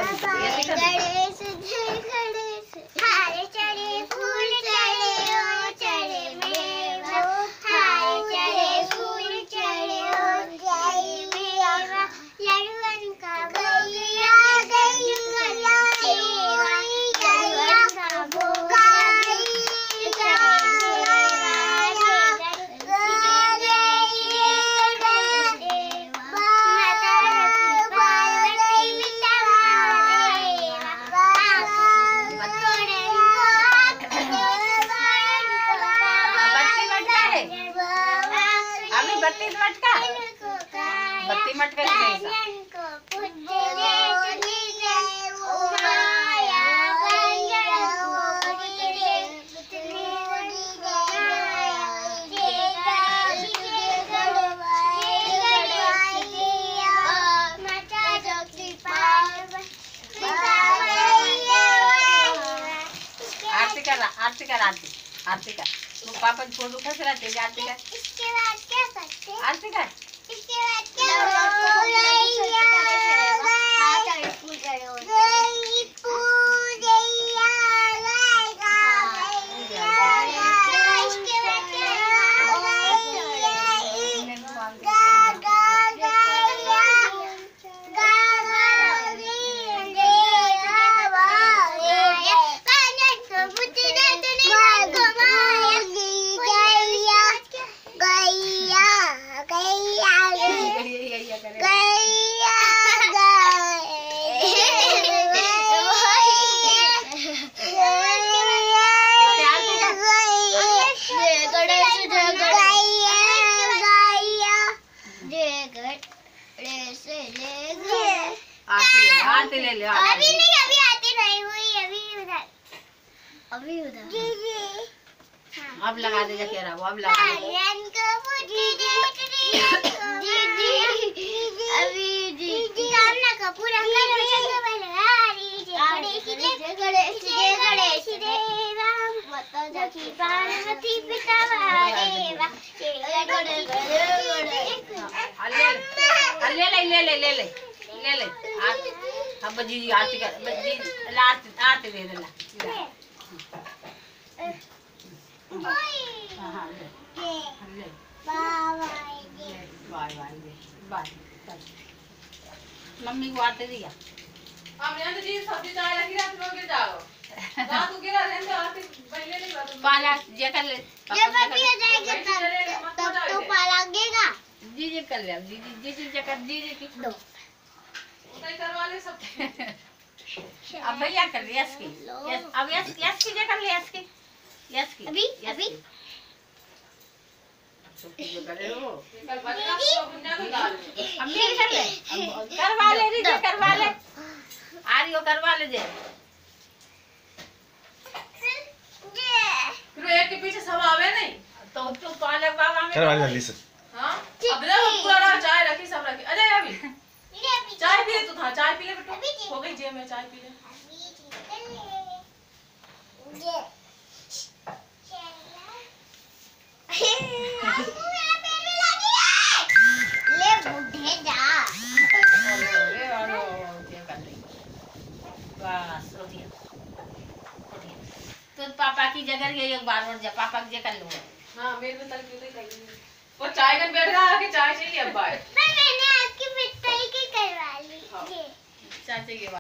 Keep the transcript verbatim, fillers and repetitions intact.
गणेश जय गणेश हारे चढ़े फूल चढ़े ओ चढ़े मेवा हारे चढ़े फूल चढ़े ओ चढ़े मेवा लड़वन का भैया गैया सेवा लड़वन का भोगा बत्ती मटका बत्ती मटका आरती कर आरती कर आरती आरती कर पापा फोटो खस रहते हैं आरती कर। इसके बाद क्या करते हैं? आरती कर। इसके बाद क्या आरती ले ले अभी नहीं अभी आती नहीं हुई अभी उधर अभी उधर जी जी हाँ। अब लगा दे क्या रहा वो अब लगा दे जी जी अभी जी जी कामना का पूरा करो चलो बलहारी जय गणेश जय गणेश देवा माता जकी पार्वती पिता महादेवा जय गणेश जय गणेश ले ले ले ले ले ले ले ले अब जी जी आरती कर जी आरती आरती दे दे ला हां हां ले bye bye bye bye mummy को आते दिया हम यहां जी सब्जी चाय रखी रात में गिर जाओ रात को गिरा रहने तो आरती पहले नहीं बात पाला जे कर ले ये बात हो जाएगा तब तो पाला लगेगा जी जी कर ले जी जी जी जी कर जी जी की दो उठाई करवा ले सब अब भैया कर ले यस की यस अब यस यस की जे कर ले यस की यस की अभी अभी जो करे हो कल बच्चा को बुंदा को डाल अब नहीं कर ले करवा ले री जे करवा ले आरियो करवा ले जे फिर एक के पीछे सब आवे नहीं तो तू पाले बाबा में करवा जल्दी से हां अब ना पूरा चाय रखी सब रखी अजय अभी चाय पी ले तू था चाय पी ले बेटा हो गई जे में चाय पी ले ले बुढ़े जा अरे अरे ये कर ले बस हो गया तो पापा की जगह ये एक बार और जा पापा की जगह लो हां मेरे में तल क्यों नहीं वो चाय गन बैठ रहा है कि चाय चाहिए अब भाई मैंने आपकी मिठाई की करवा ली हाँ। चाचा के